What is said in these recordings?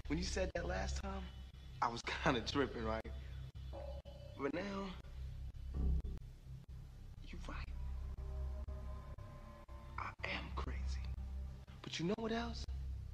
When you said that last time, I was kind of tripping, right? But now, you're right. I am crazy. But you know what else?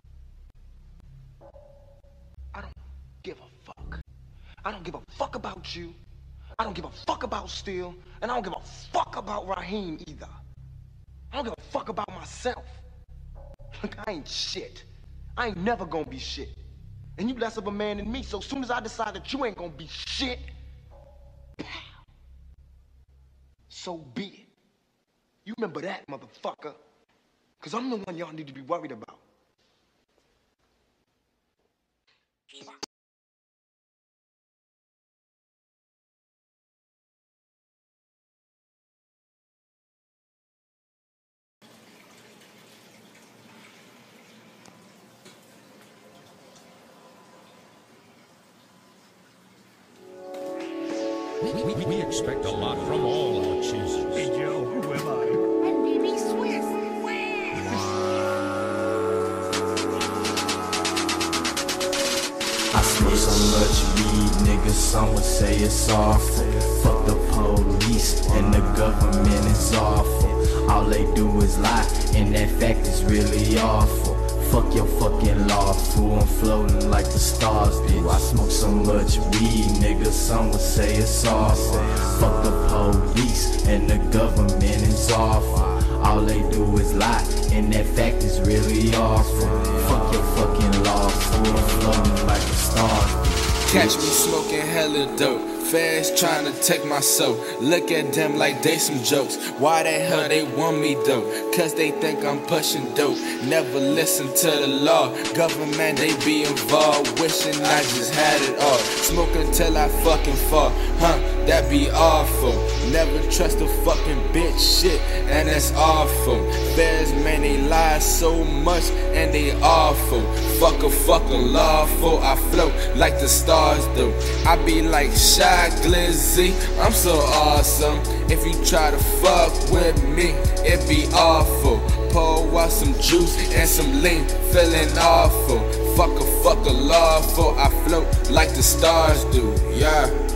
I don't give a fuck. I don't give a fuck about you. I don't give a fuck about Steele. And I don't give a fuck about Raheem either. I don't give a fuck about myself. Look, I ain't shit. I ain't never gonna be shit. And you less of a man than me, so as soon as I decide that you ain't gonna be shit, so be it. You remember that, motherfucker. Cause I'm the one y'all need to be worried about. We expect a lot from all our choosers. Hey Joe, who am I? I'm BB Swiss. I smoke so much weed, niggas, some would say it's awful. Fuck the police and the government is awful. All they do is lie, and that fact is really awful. Fuck your fucking law, fool, I'm floating like the stars do. I smoke so much weed, niggas, some would say it's awful. Fuck the police and the government is awful. All they do is lie, and that fact is really awful. Fuck your fucking law, fool, I'm floating like the stars do. Catch me smoking hella dope, feds trying to take my soul. Look at them like they some jokes. Why the hell they want me though? Cause they think I'm pushing dope. Never listen to the law. Government, they be involved. Wishing I just had it all. Smoking till I fucking fall. That be awful. Never trust a fucking bitch, shit, and that's awful. Feds, man, they lie so much, and they awful. Fuck a fucking lawful. I float like the stars do. I be like Shy Glizzy, I'm so awesome. If you try to fuck with me, it be awful. Pour out some juice and some lean, feeling awful. Fuck a lawful. I float like the stars do, yeah.